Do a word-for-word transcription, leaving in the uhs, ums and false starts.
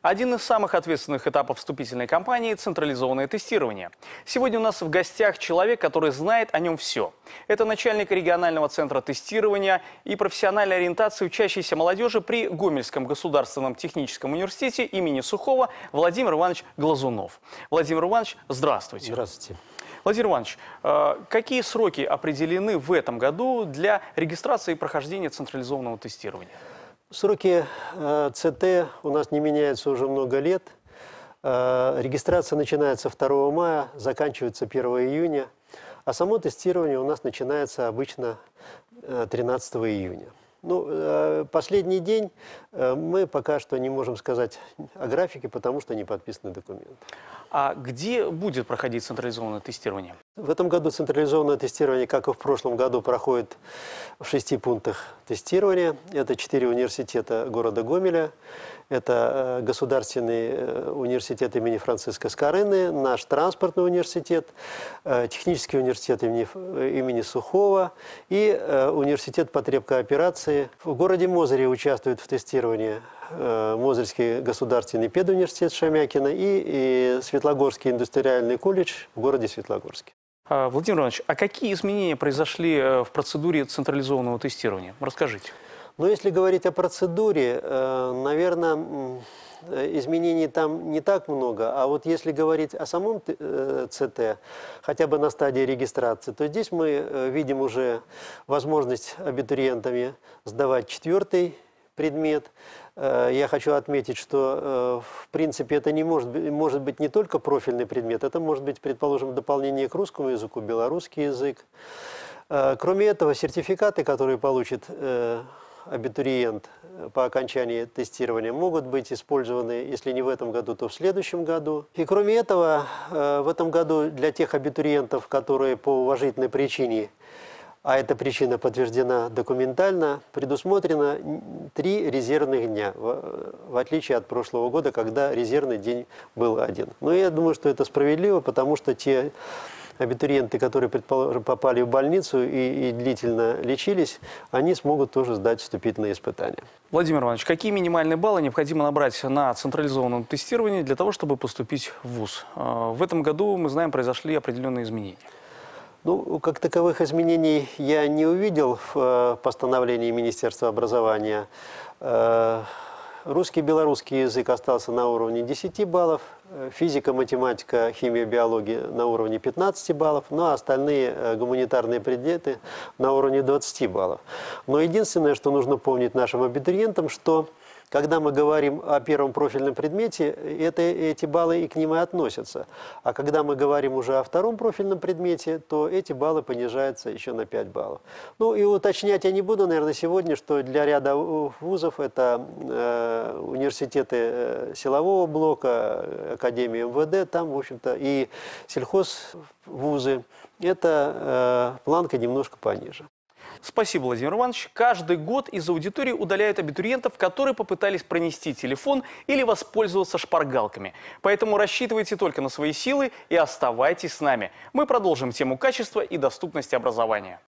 Один из самых ответственных этапов вступительной кампании – централизованное тестирование. Сегодня у нас в гостях человек, который знает о нем все. Это начальник регионального центра тестирования и профессиональной ориентации учащейся молодежи при Гомельском государственном техническом университете имени Сухого Владимир Иванович Глазунов. Владимир Иванович, здравствуйте. Здравствуйте. Владимир Иванович, какие сроки определены в этом году для регистрации и прохождения централизованного тестирования? Сроки э, ЦТ у нас не меняются уже много лет. Э, регистрация начинается второго мая, заканчивается первого июня. А само тестирование у нас начинается обычно э, тринадцатого июня. Ну, э, последний день э, мы пока что не можем сказать о графике, потому что не подписаны документы. А где будет проходить централизованное тестирование? В этом году централизованное тестирование, как и в прошлом году, проходит в шести пунктах тестирования. Это четыре университета города Гомеля. Это Государственный университет имени Франциска Скорыны, наш транспортный университет, Технический университет имени, имени Сухого и университет потребкооперации. В городе Мозыре участвует в тестировании Мозырский государственный педуниверситет Шамякина и, и Светлогорский индустриальный колледж в городе Светлогорске. Владимир Иванович, а какие изменения произошли в процедуре централизованного тестирования? Расскажите. Ну, если говорить о процедуре, наверное, изменений там не так много. А вот если говорить о самом ЦТ, хотя бы на стадии регистрации, то здесь мы видим уже возможность абитуриентами сдавать четвертый предмет. Я хочу отметить, что в принципе это не может, может быть не только профильный предмет, это может быть, предположим, дополнение к русскому языку, белорусский язык. Кроме этого, сертификаты, которые получит абитуриент по окончании тестирования, могут быть использованы, если не в этом году, то в следующем году. И кроме этого, в этом году для тех абитуриентов, которые по уважительной причине, а эта причина подтверждена документально, предусмотрено три резервных дня, в, в отличие от прошлого года, когда резервный день был один. Но я думаю, что это справедливо, потому что те абитуриенты, которые, предположим, попали в больницу и, и длительно лечились, они смогут тоже сдать вступительные испытания. Владимир Иванович, какие минимальные баллы необходимо набрать на централизованном тестировании для того, чтобы поступить в вуз? В этом году, мы знаем, произошли определенные изменения. Ну, как таковых изменений я не увидел в постановлении Министерства образования. Русский, белорусский язык остался на уровне десяти баллов, физика, математика, химия, биология на уровне пятнадцати баллов, ну а остальные гуманитарные предметы на уровне двадцати баллов. Но единственное, что нужно помнить нашим абитуриентам, что когда мы говорим о первом профильном предмете, это, эти баллы и к ним и относятся. А когда мы говорим уже о втором профильном предмете, то эти баллы понижаются еще на пять баллов. Ну и уточнять я не буду, наверное, сегодня, что для ряда вузов это э, университеты силового блока, Академия эм вэ дэ, там, в общем-то, и сельхозвузы, эта э, планка немножко пониже. Спасибо, Владимир Иванович. Каждый год из аудитории удаляют абитуриентов, которые попытались пронести телефон или воспользоваться шпаргалками. Поэтому рассчитывайте только на свои силы и оставайтесь с нами. Мы продолжим тему качества и доступности образования.